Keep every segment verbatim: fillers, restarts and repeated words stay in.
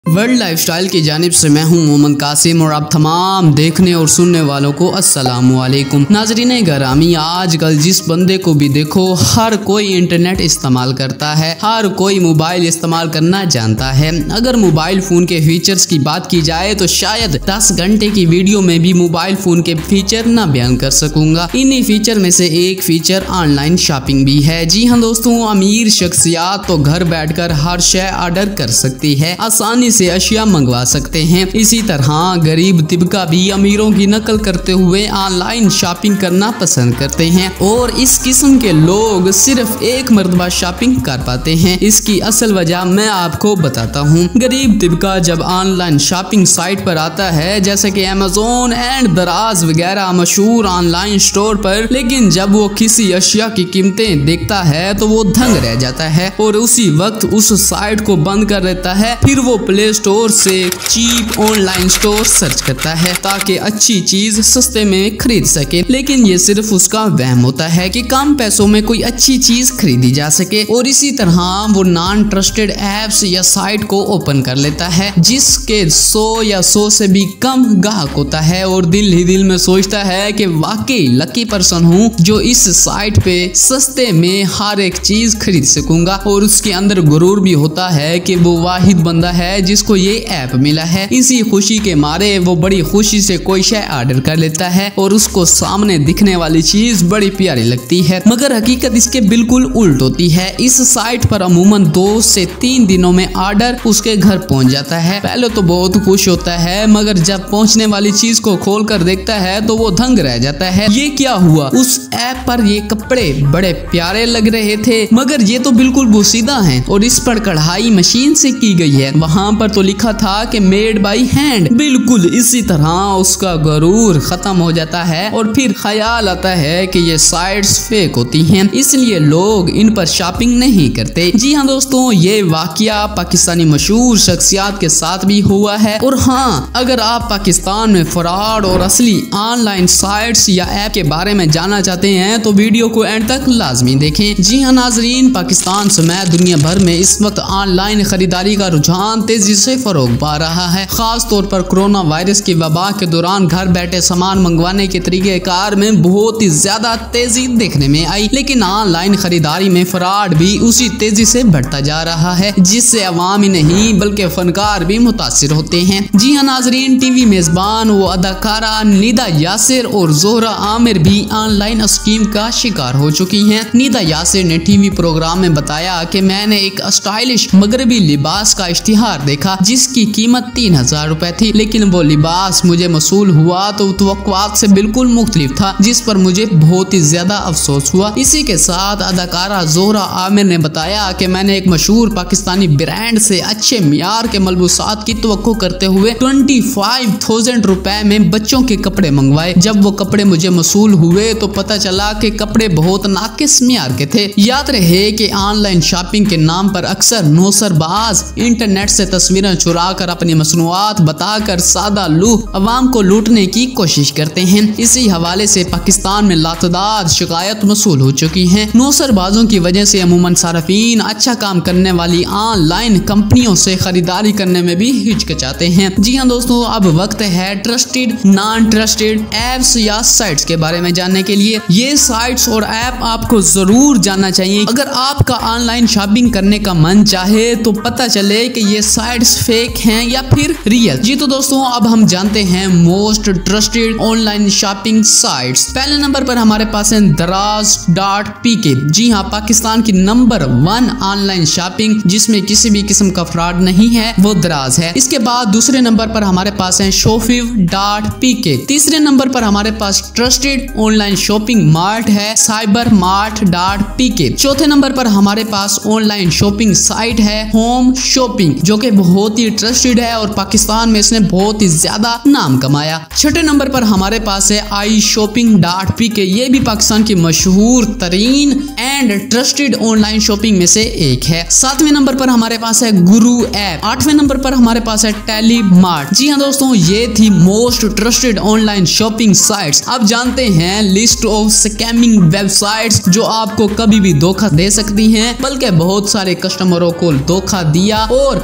World lifestyle की जानिब से मैं हूं मोहम्मद कासिम और आप तमाम देखने और सुनने वालों को अस्सलाम वालेकुम। नाज़रीन ग्रामी, आजकल जिस बंदे को भी देखो हर कोई इंटरनेट इस्तेमाल करता है, हर कोई मोबाइल इस्तेमाल करना जानता है। अगर मोबाइल फ़ोन के फीचर्स की बात की जाए तो शायद दस घंटे की वीडियो में भी मोबाइल फ़ोन के फीचर ना बयान कर सकूँगा। इन्हीं फीचर में से एक फीचर ऑनलाइन शॉपिंग भी है। जी हाँ दोस्तों, अमीर शख्सियात तो घर बैठ कर हर शय ऑर्डर कर सकती है, आसानी से अशिया मंगवा सकते हैं। इसी तरह गरीब तिबका भी अमीरों की नकल करते हुए ऑनलाइन शॉपिंग करना पसंद करते हैं और इस किस्म के लोग सिर्फ एक मरतबा शॉपिंग कर पाते हैं। इसकी असल वजह मैं आपको बताता हूँ। गरीब तिबका जब ऑनलाइन शॉपिंग साइट पर आता है, जैसे कि अमेज़न एंड दराज वगैरह मशहूर ऑनलाइन स्टोर पर, लेकिन जब वो किसी अशिया की कीमतें देखता है तो वो दंग रह जाता है और उसी वक्त उस साइट को बंद कर देता है। फिर वो प्ले स्टोर से चीप ऑनलाइन स्टोर सर्च करता है ताकि अच्छी चीज सस्ते में खरीद सके। लेकिन ये सिर्फ उसका वहम होता है कि कम पैसों में कोई अच्छी चीज खरीदी जा सके और इसी तरह वो नॉन ट्रस्टेड एप्स या साइट को ओपन कर लेता है जिसके सौ या सौ से भी कम ग्राहक होता है और दिल ही दिल में सोचता है कि वाकई लकी पर्सन हूँ जो इस साइट पे सस्ते में हर एक चीज खरीद सकूंगा। और उसके अंदर गुरूर भी होता है कि वो वाहिद बंदा है जिसको ये ऐप मिला है। इसी खुशी के मारे वो बड़ी खुशी से कोई शय ऑर्डर कर लेता है और उसको सामने दिखने वाली चीज बड़ी प्यारी लगती है, मगर हकीकत इसके बिल्कुल उल्ट होती है। इस साइट पर अमूमन दो से तीन दिनों में ऑर्डर उसके घर पहुंच जाता है। पहले तो बहुत खुश होता है, मगर जब पहुंचने वाली चीज को खोल कर देखता है तो वो दंग रह जाता है। ये क्या हुआ? उस ऐप पर ये कपड़े बड़े प्यारे लग रहे थे, मगर ये तो बिल्कुल बोसीदा हैं और इस पर कढ़ाई मशीन से की गई है। वहाँ पर तो लिखा था कि मेड बाय हैंड। बिल्कुल इसी तरह उसका गुरूर खत्म हो जाता है और फिर ख्याल आता है कि ये साइट्स फेक होती हैं, इसलिए लोग इन पर शॉपिंग नहीं करते। जी हाँ दोस्तों, ये वाकया पाकिस्तानी मशहूर शख्सियात के साथ भी हुआ है। और हाँ, अगर आप पाकिस्तान में फ्रॉड और असली ऑनलाइन साइट्स या ऐप के बारे में जानना चाहते हैं तो वीडियो को एंड तक लाजमी देखें। जी हाँ नाजरीन, पाकिस्तान समेत दुनिया भर में इस वक्त ऑनलाइन खरीदारी का रुझान तेजी से फरोग पा रहा है। खास तौर पर कोरोना वायरस की वबा के दौरान घर बैठे सामान मंगवाने के तरीके कार में बहुत ही ज्यादा तेजी देखने में आई, लेकिन ऑनलाइन खरीदारी में फ्रॉड भी उसी तेजी से बढ़ता जा रहा है, जिससे अवाम ही नहीं बल्कि फनकार भी मुतासिर होते हैं। जी हाँ नाजरीन, टीवी मेजबान वो अदाकारा निदा यासिर और जोहरा आमिर भी ऑनलाइन स्कीम का शिकार हो चुकी हैं। निदा यासिर ने टीवी प्रोग्राम में बताया कि मैंने एक स्टाइलिश मगरबी लिबास का इश्तिहार देखा जिसकी कीमत तीन हजार रुपए थी, लेकिन वो लिबास मुझे मसूल हुआ तो तवक्कुआत से बिल्कुल मुख्तलिफ था, जिस पर मुझे बहुत ही ज्यादा अफसोस हुआ। इसी के साथ अदाकारा जोहरा आमिर ने बताया कि मैंने एक मशहूर पाकिस्तानी ब्रांड से अच्छे मियार के मलबूसात की तवक्को करते हुए ट्वेंटी फाइव थाउजेंड रुपए में बच्चों के कपड़े मंगवाए। जब वो कपड़े मुझे मसूल हुए तो पता चला कि कपड़े बहुत नाकिस मियार के थे। याद रहे कि ऑनलाइन शॉपिंग के नाम पर अक्सर नौसरबाज इंटरनेट से तस्वीरें चुरा कर अपनी मसनूआत बताकर सादा लूह अवाम को लूटने की कोशिश करते हैं। इसी हवाले से पाकिस्तान में लातदार शिकायत मसूल हो चुकी हैं। नौसरबाजों की वजह से अमूमन सार्फिन अच्छा काम करने वाली ऑनलाइन कंपनियों से खरीदारी करने में भी हिचकिचाते हैं। जी हाँ दोस्तों, अब वक्त है ट्रस्टेड नॉन ट्रस्टेड एप्स या साइट्स के बारे में जानने के लिए। ये साइट्स और ऐप आपको जरूर जानना चाहिए अगर आपका ऑनलाइन शॉपिंग करने का मन चाहे तो पता चले कि ये साइट्स फेक हैं या फिर रियल। जी तो दोस्तों, अब हम जानते हैं most trusted online shopping sites. पहले नंबर पर हमारे पास है दराज डॉट पी के। जी हाँ, पाकिस्तान की नंबर वन ऑनलाइन शॉपिंग जिसमें किसी भी किस्म का फ्रॉड नहीं है वो दराज है। इसके बाद दूसरे नंबर पर हमारे पास है शोफिव डॉट पी के। तीसरे नंबर पर हमारे पास ट्रस्टेड ऑनलाइन शॉपिंग मार्ट है cyber mart dot P K. चौथे नंबर पर हमारे पास ऑनलाइन शॉपिंग साइट है होम शॉपिंग, जो कि बहुत ही ट्रस्टेड है और पाकिस्तान में इसने बहुत ही ज्यादा नाम कमाया। छठे नंबर पर हमारे पास है आई शॉपिंग डॉट पी के। ये भी पाकिस्तान की मशहूर तरीन एंड ट्रस्टेड ऑनलाइन शॉपिंग में से एक है। सातवें नंबर पर हमारे पास है गुरु ऐप। आठवें नंबर पर हमारे पास है टेली मार्ट। जी हाँ दोस्तों, ये थी most trusted online shopping sites. अब जानते हैं लिस्ट ऑफ स्कैमिंग वेबसाइट्स जो आपको कभी भी धोखा दे सकती हैं, बल्कि बहुत सारे कस्टमरों को धोखा दिया और इन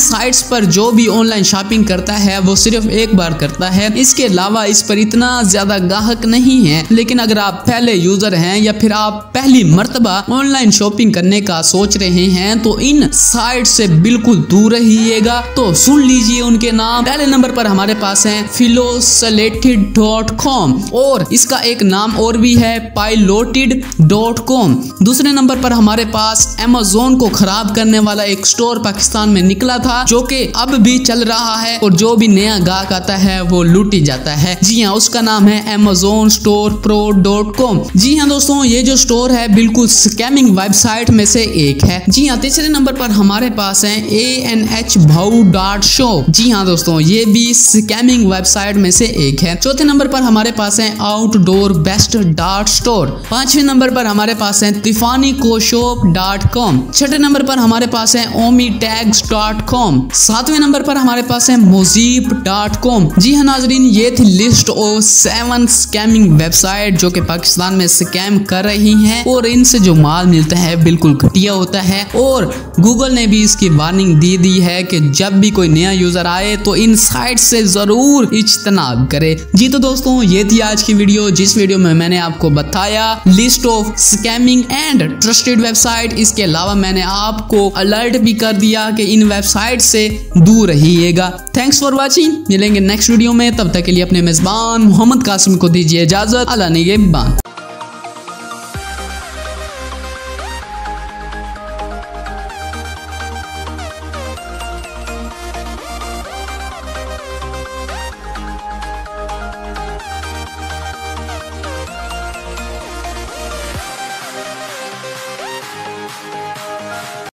साइट्स पर जो भी ऑनलाइन शॉपिंग करता है वो सिर्फ एक बार करता है, इसके अलावा इस पर इतना ज्यादा ग्राहक नहीं है। लेकिन अगर आप पहले यूजर हैं या फिर आप पहली मर्तबा ऑनलाइन शॉपिंग करने का सोच रहे हैं तो इन साइट से बिल्कुल दूर रहिएगा। तो सुन लीजिए उनके नाम। पहले नंबर पर हमारे पास है फिलोसेलेटेड डॉट कॉम और इसका एक नाम और भी है पाइलोटेड डॉट कॉम। दूसरे नंबर पर हमारे पास अमेज़न को खराब करने वाला एक स्टोर पाकिस्तान में निकला था जो कि अब भी चल रहा है और जो भी नया गाहक आता है वो लूटी जाता है। जी हाँ, उसका नाम है Amazon store pro dot com. जी हाँ दोस्तों, ये जो स्टोर है बिल्कुल स्कैमिंग वेबसाइट में से एक है। जी हाँ, तीसरे नंबर पर हमारे पास है ए एन एच भाऊ डॉट शो। जी हाँ दोस्तों, ये भी स्कैमिंग वेबसाइट में से एक है। चौथे नंबर पर हमारे पास है आउटडोर बेस्ट डॉट स्टोर। पांचवें नंबर पर हमारे पास है तिफानी कोशॉप डॉट कॉम। छठे नंबर पर हमारे पास है ओमी टैग्स डॉट कॉम। सातवें नंबर पर हमारे पास है मोजीब डॉट कॉम। जी हाँ नाजरीन, ये थी list of seven scamming website जो कि पाकिस्तान में स्कैम कर रही हैं और इनसे जो माल मिलता है बिल्कुल घटिया होता है। और गूगल ने भी इसकी वार्निंग दे दी है कि जब भी कोई नया यूजर आए तो इन साइट से जरूर इज्तनाब करे। जी तो दोस्तों, ये थी आज की वीडियो, जिस वीडियो में मैंने आपको बताया list of scamming and trusted website. इसके अलावा मैंने आपको अलर्ट भी कर दिया कि इन वेबसाइट से दूर रहिएगा। Thanks for watching. मिलेंगे नेक्स्ट वीडियो में, तब तक के लिए अपने मेजबान मोहम्मद कासिम को दीजिए इजाजत। अल्लाह निगहबान।